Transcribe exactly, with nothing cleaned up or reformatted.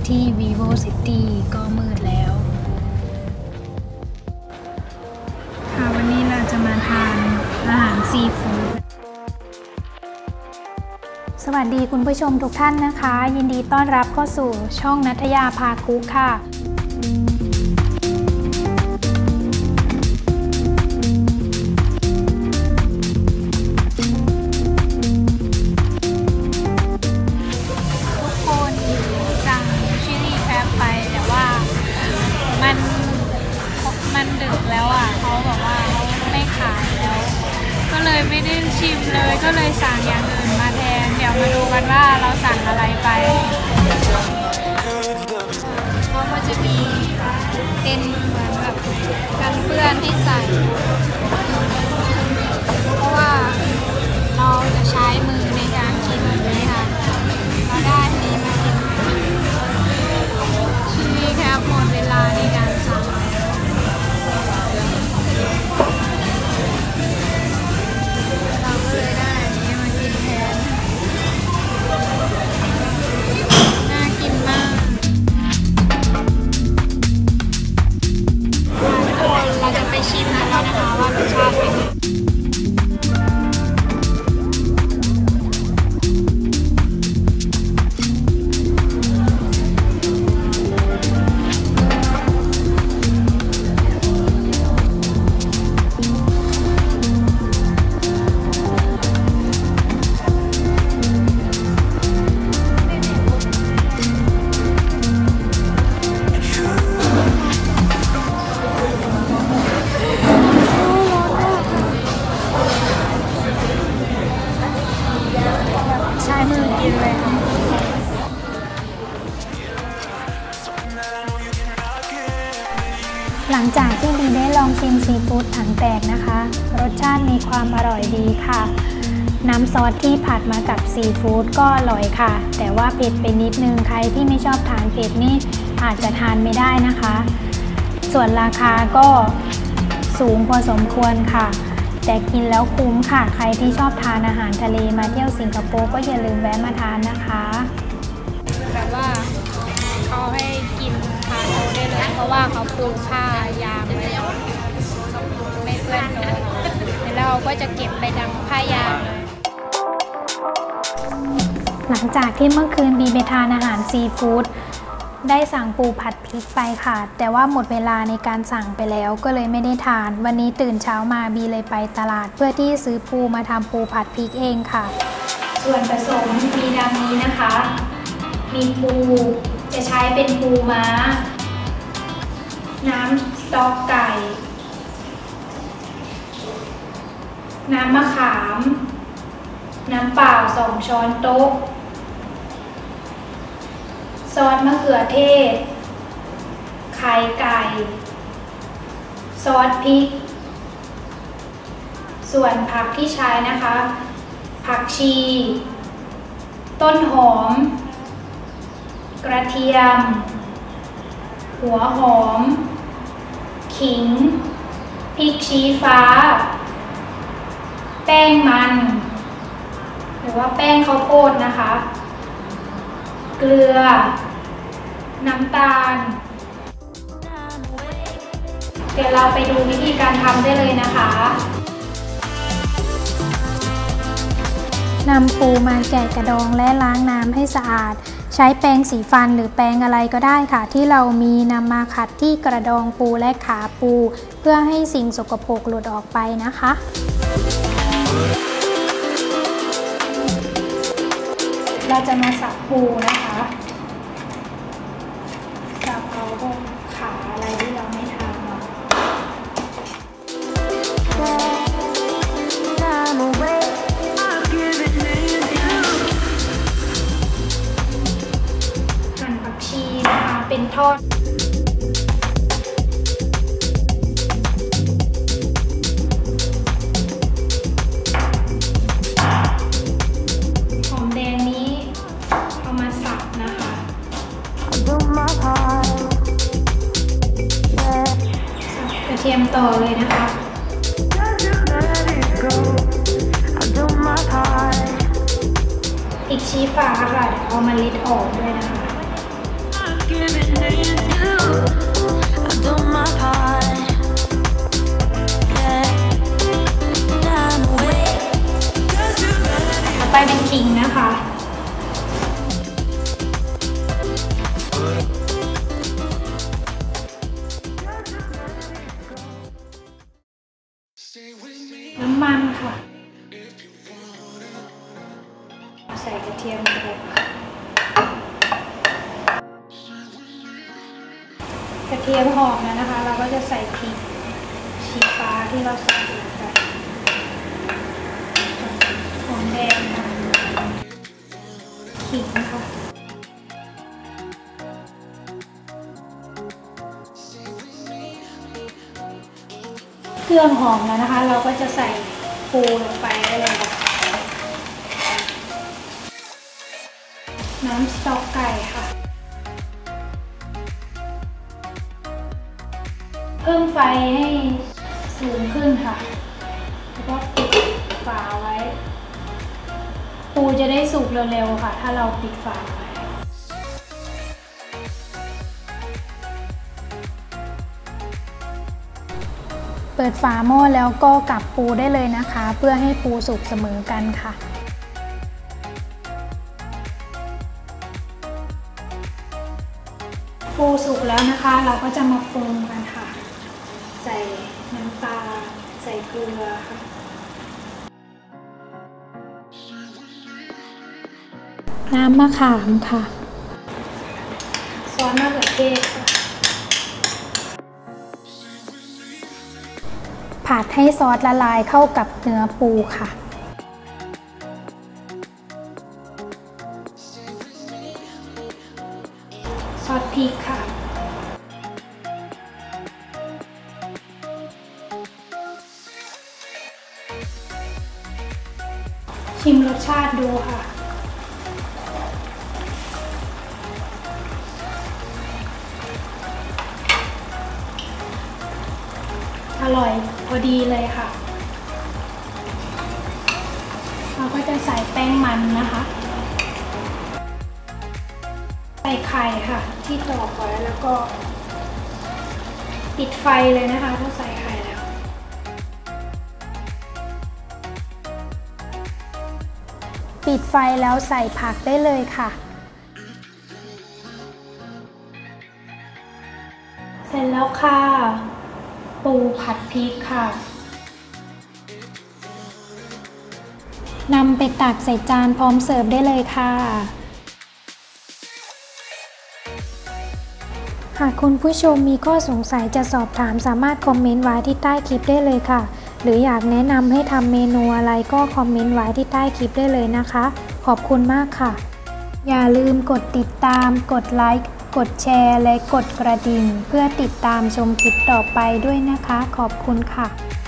ที่ Vivo City ก็มืดแล้วค่ะวันนี้เราจะมาทานอาหารซีฟู้ดสวัสดีคุณผู้ชมทุกท่านนะคะยินดีต้อนรับเข้าสู่ช่องณัฐยาพาคุกค่ะมันดึกแล้วอ่ะเขาบอกว่าเขาไม่ขายแล้วก็เลยไม่ได้ชิมเลยก็เลยสั่งอย่างอื่นมาแทนเดี๋ยวมาดูกันว่าเราสั่งอะไรไปเขาก็จะมีเป็นเหมือนแบบกันเปื้อนที่ใส่เพราะว่าเราจะใช้มือในการกินแบบนี้ค่ะเราได้นี้มากินชิลลี่แคปหมดเวลาในการสั่งหลังจากที่บีได้ลองชิมซีฟู้ดถังแตกนะคะรสชาติมีความอร่อยดีค่ะน้ำซอสที่ผัดมากับซีฟู้ดก็อร่อยค่ะแต่ว่าเผ็ดไปนิดนึงใครที่ไม่ชอบทานเผ็ดนี่อาจจะทานไม่ได้นะคะส่วนราคาก็สูงพอสมควรค่ะแต่กินแล้วคุ้มค่ะใครที่ชอบทานอาหารทะเลมาเที่ยวสิงคโปร์ก็อย่าลืมแวะมาทานนะคะแบบว่าเขาให้กินทานโตได้เลยเพราะว่าเขาปูผ้ายางไว้แล้วไม่เปื้อนโตแล้วเราก็จะเก็บไปดังผ้ายางเลยหลังจากที่เมื่อคืนบีไปทานอาหารซีฟู้ดได้สั่งปูผัดพริกไปค่ะแต่ว่าหมดเวลาในการสั่งไปแล้วก็เลยไม่ได้ทานวันนี้ตื่นเช้ามาบีเลยไปตลาดเพื่อที่ซื้อปูมาทำปูผัดพริกเองค่ะส่วนผสมมีดังนี้นะคะมีปูจะใช้เป็นปูม้าน้ำสต๊อกไก่น้ำมะขามน้ำเปล่าสองช้อนโต๊ะซอสมะเขือเทศไข่ไก่ซอสพริกส่วนผักที่ใช้นะคะผักชีต้นหอมกระเทียมหัวหอมขิงพริกชี้ฟ้าแป้งมันหรือว่าแป้งข้าวโพดนะคะเกลือน้ำตาลเดี๋ยวเราไปดูวิธีการทำได้เลยนะคะนำปูมาแกะกระดองและล้างน้ำให้สะอาดใช้แปรงสีฟันหรือแปรงอะไรก็ได้ค่ะที่เรามีนำมาขัดที่กระดองปูและขาปูเพื่อให้สิ่งสกปรกหลุดออกไปนะคะเราจะมาสับปูนะคะสับเอาพวกขาอะไรที่เราไม่ทานเนาะหั่นผักชีนะคะเป็นทอดกระเทียมต่อเลยนะคะพริกชี้ฟ้าค่ะเดี๋ยวเอามาลิดออกด้วยนะคะน้ำมันค่ะใส่กระเทียมไปกระเทียมหอมแล้วนะคะเราก็จะใส่พริกชี้ฟ้าที่เราใส่ลงไปหอมแดงค่ะขิงค่ะเครื่องหอมแล้วนะคะเราก็จะใส่ปูลงไปได้เลยค่ะน้ำสต๊อกไก่ค่ะเพิ่มไฟให้สูงขึ้นค่ะแล้วก็ปิดฝาไว้ปูจะได้สุกเร็วๆค่ะถ้าเราปิดฝาไว้เปิดฝาหม้อแล้วก็กลับปูได้เลยนะคะเพื่อให้ปูสุกเสมอกันค่ะปูสุกแล้วนะคะเราก็จะมาปรุงกันค่ะใส่น้ำตาลใส่เกลือค่ะน้ำมะขามค่ะซอสมะเขือเทศค่ะผัดให้ซอสละลายเข้ากับเนื้อปูค่ะซอสพริกค่ะชิมรสชาติดูค่ะอร่อยพอดีเลยค่ะเราก็จะใส่แป้งมันนะคะใส่ไข่ค่ะที่ตอกไว้แล้วก็ปิดไฟเลยนะคะถ้าใส่ไข่แล้วปิดไฟแล้วใส่ผักได้เลยค่ะเสร็จแล้วค่ะปูผัดพริกค่ะนำไปตักใส่จานพร้อมเสิร์ฟได้เลยค่ะหากคุณผู้ชมมีข้อสงสัยจะสอบถามสามารถคอมเมนต์ไว้ที่ใต้คลิปได้เลยค่ะหรืออยากแนะนำให้ทำเมนูอะไรก็คอมเมนต์ไว้ที่ใต้คลิปได้เลยนะคะขอบคุณมากค่ะอย่าลืมกดติดตามกดไลค์กดแชร์และกดกระดิ่งเพื่อติดตามชมคลิปต่อไปด้วยนะคะขอบคุณค่ะ